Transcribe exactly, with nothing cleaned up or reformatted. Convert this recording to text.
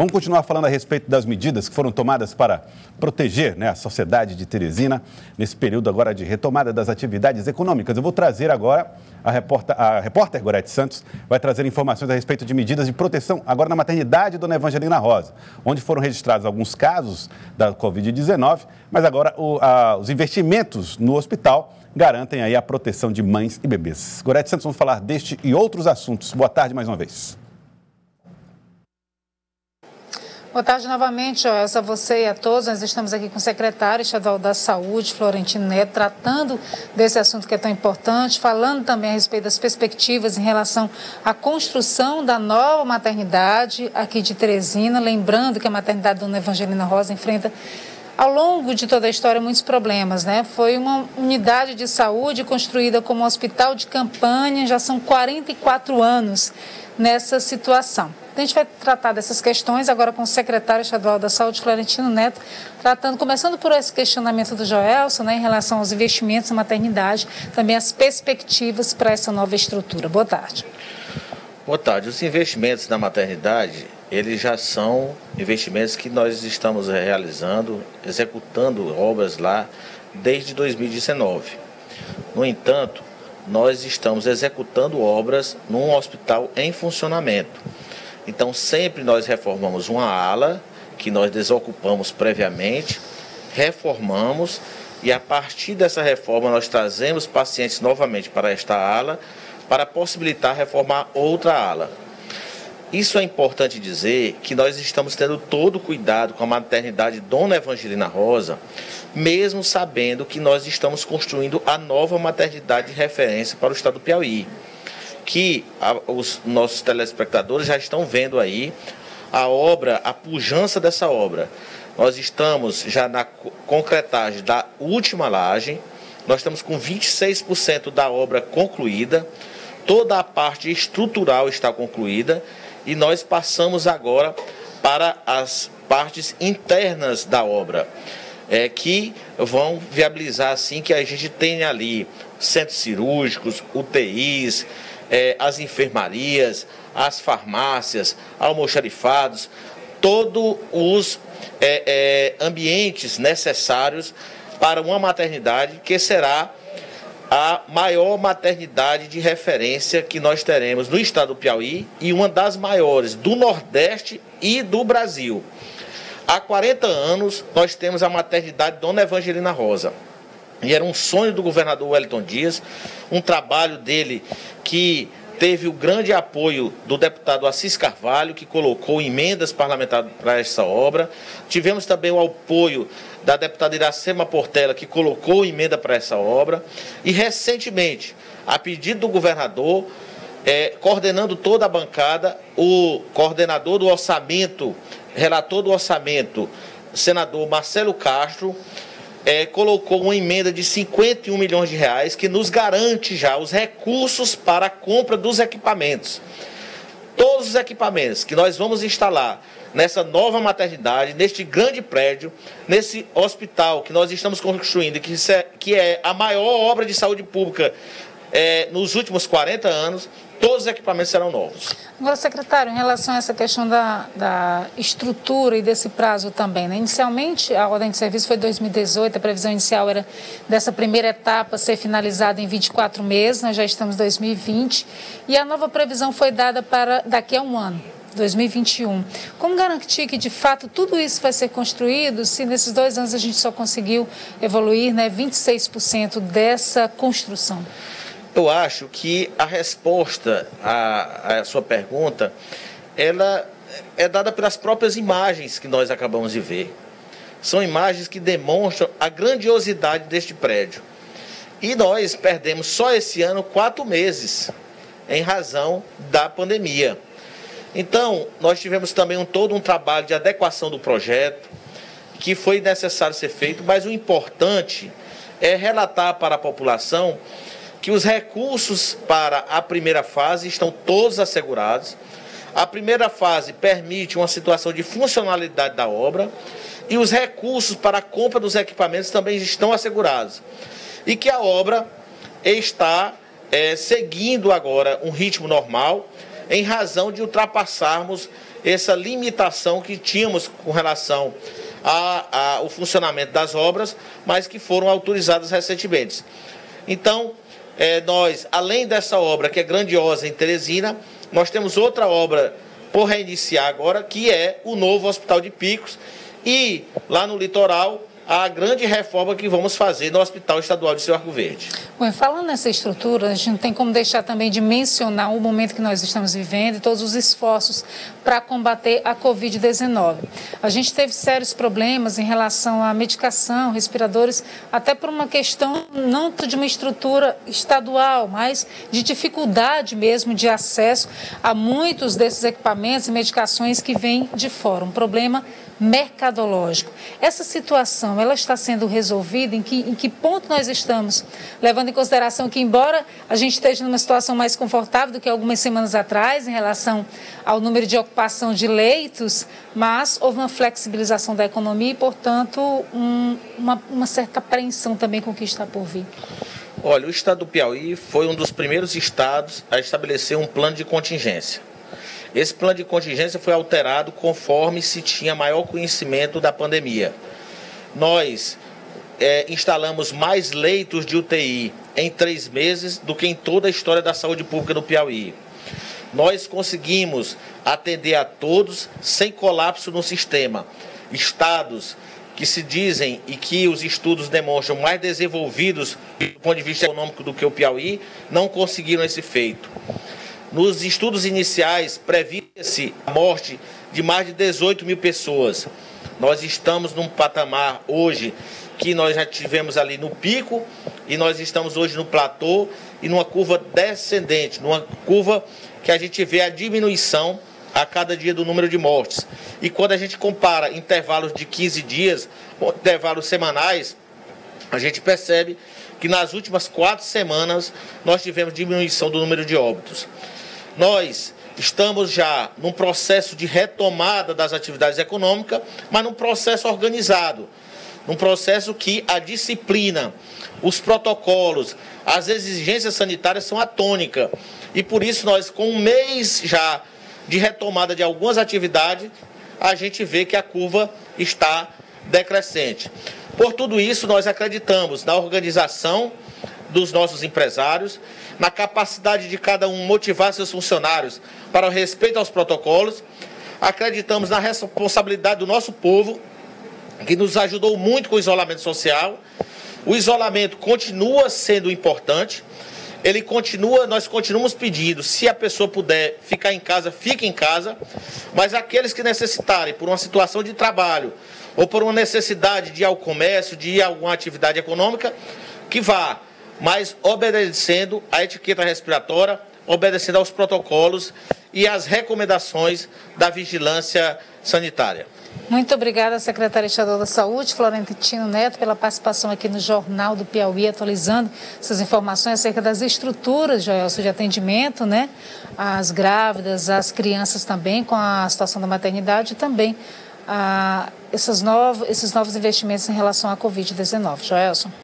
Vamos continuar falando a respeito das medidas que foram tomadas para proteger, né, a sociedade de Teresina nesse período agora de retomada das atividades econômicas. Eu vou trazer agora a repórter, a repórter Gorete Santos, vai trazer informações a respeito de medidas de proteção agora na maternidade Dona Evangelina Rosa, onde foram registrados alguns casos da covid dezenove, mas agora o, a, os investimentos no hospital garantem aí a proteção de mães e bebês. Gorete Santos, vamos falar deste e outros assuntos. Boa tarde mais uma vez. Boa tarde novamente, Joelson, a você e a todos. Nós estamos aqui com o secretário estadual da Saúde, Florentino Neto, tratando desse assunto que é tão importante, falando também a respeito das perspectivas em relação à construção da nova maternidade aqui de Teresina. Lembrando que a maternidade Dona Evangelina Rosa enfrenta, ao longo de toda a história, muitos problemas, né? Foi uma unidade de saúde construída como um hospital de campanha, já são quarenta e quatro anos nessa situação. A gente vai tratar dessas questões agora com o secretário estadual da Saúde, Florentino Neto, tratando, começando por esse questionamento do Joelson, né, em relação aos investimentos na maternidade, também as perspectivas para essa nova estrutura. Boa tarde. Boa tarde. Os investimentos na maternidade, eles já são investimentos que nós estamos realizando, executando obras lá desde dois mil e dezenove. No entanto, nós estamos executando obras num hospital em funcionamento. Então, sempre nós reformamos uma ala, que nós desocupamos previamente, reformamos e, a partir dessa reforma, nós trazemos pacientes novamente para esta ala, para possibilitar reformar outra ala. Isso é importante dizer que nós estamos tendo todo o cuidado com a maternidade Dona Evangelina Rosa, mesmo sabendo que nós estamos construindo a nova maternidade de referência para o estado do Piauí, que a, os nossos telespectadores já estão vendo aí a obra, a pujança dessa obra. Nós estamos já na concretagem da última laje, nós estamos com vinte e seis por cento da obra concluída, toda a parte estrutural está concluída e nós passamos agora para as partes internas da obra, é, que vão viabilizar assim que a gente tenha ali centros cirúrgicos, U T Is, É, as enfermarias, as farmácias, almoxarifados, todos os é, é, ambientes necessários para uma maternidade que será a maior maternidade de referência que nós teremos no estado do Piauí e uma das maiores do Nordeste e do Brasil. Há quarenta anos nós temos a maternidade Dona Evangelina Rosa. E era um sonho do governador Wellington Dias, um trabalho dele que teve o grande apoio do deputado Assis Carvalho, que colocou emendas parlamentares para essa obra. Tivemos também o apoio da deputada Iracema Portela, que colocou emenda para essa obra. E, recentemente, a pedido do governador, é, coordenando toda a bancada, o coordenador do orçamento, relator do orçamento, senador Marcelo Castro, É, colocou uma emenda de cinquenta e um milhões de reais que nos garante já os recursos para a compra dos equipamentos. Todos os equipamentos que nós vamos instalar nessa nova maternidade, neste grande prédio, nesse hospital que nós estamos construindo, que, é, que é a maior obra de saúde pública é, nos últimos quarenta anos, todos os equipamentos serão novos. Agora, secretário, em relação a essa questão da, da estrutura e desse prazo também, né? Inicialmente, a ordem de serviço foi dois mil e dezoito, a previsão inicial era dessa primeira etapa ser finalizada em vinte e quatro meses, nós já estamos em dois mil e vinte, e a nova previsão foi dada para daqui a um ano, dois mil e vinte e um. Como garantir que, de fato, tudo isso vai ser construído se nesses dois anos a gente só conseguiu evoluir, né, vinte e seis por cento dessa construção? Eu acho que a resposta à, à sua pergunta, ela é dada pelas próprias imagens que nós acabamos de ver. São imagens que demonstram a grandiosidade deste prédio. E nós perdemos só esse ano quatro meses, em razão da pandemia. Então, nós tivemos também um, todo um trabalho de adequação do projeto, que foi necessário ser feito, mas o importante é relatar para a população que os recursos para a primeira fase estão todos assegurados. A primeira fase permite uma situação de funcionalidade da obra e os recursos para a compra dos equipamentos também estão assegurados. E que a obra está é, seguindo agora um ritmo normal em razão de ultrapassarmos essa limitação que tínhamos com relação ao funcionamento das obras, mas que foram autorizadas recentemente. Então, é, nós, além dessa obra que é grandiosa em Teresina, nós temos outra obra por reiniciar agora, que é o novo Hospital de Picos, e lá no litoral, a grande reforma que vamos fazer no Hospital Estadual de Seu Arco Verde. Bom, falando nessa estrutura, a gente não tem como deixar também de mencionar o momento que nós estamos vivendo e todos os esforços para combater a covid dezenove. A gente teve sérios problemas em relação à medicação, respiradores, até por uma questão não de uma estrutura estadual, mas de dificuldade mesmo de acesso a muitos desses equipamentos e medicações que vêm de fora. Um problema mercadológico. Essa situação, ela está sendo resolvida? Em que, em que ponto nós estamos? Levando em consideração que, embora a gente esteja numa situação mais confortável do que algumas semanas atrás, em relação ao número de ocupação de leitos, mas houve uma flexibilização da economia e, portanto, um, uma, uma certa apreensão também com o que está por vir. Olha, o estado do Piauí foi um dos primeiros estados a estabelecer um plano de contingência. Esse plano de contingência foi alterado conforme se tinha maior conhecimento da pandemia. Nós é, instalamos mais leitos de U T I em três meses do que em toda a história da saúde pública do Piauí. Nós conseguimos atender a todos sem colapso no sistema. Estados que se dizem e que os estudos demonstram mais desenvolvidos do ponto de vista econômico do que o Piauí, não conseguiram esse feito. Nos estudos iniciais, previa-se a morte de mais de dezoito mil pessoas. Nós estamos num patamar hoje que nós já tivemos ali no pico e nós estamos hoje no platô e numa curva descendente, numa curva que a gente vê a diminuição a cada dia do número de mortes. E quando a gente compara intervalos de quinze dias, intervalos semanais, a gente percebe que nas últimas quatro semanas nós tivemos diminuição do número de óbitos. Nós estamos já num processo de retomada das atividades econômicas, mas num processo organizado, num processo que a disciplina, os protocolos, as exigências sanitárias são a tônica. E por isso nós, com um mês já de retomada de algumas atividades, a gente vê que a curva está decrescente. Por tudo isso, nós acreditamos na organização dos nossos empresários, na capacidade de cada um motivar seus funcionários para o respeito aos protocolos. Acreditamos na responsabilidade do nosso povo, que nos ajudou muito com o isolamento social. O isolamento continua sendo importante, ele continua, nós continuamos pedindo, se a pessoa puder ficar em casa, fique em casa, mas aqueles que necessitarem, por uma situação de trabalho, ou por uma necessidade de ir ao comércio, de ir a alguma atividade econômica, que vá, mas obedecendo à etiqueta respiratória, obedecendo aos protocolos e às recomendações da vigilância sanitária. Muito obrigada, secretária estadual da Saúde, Florentino Neto, pela participação aqui no Jornal do Piauí, atualizando essas informações acerca das estruturas, Joelson, de atendimento, né? As grávidas, as crianças também, com a situação da maternidade e também ah, esses, novos, esses novos investimentos em relação à covid dezenove. Joelson.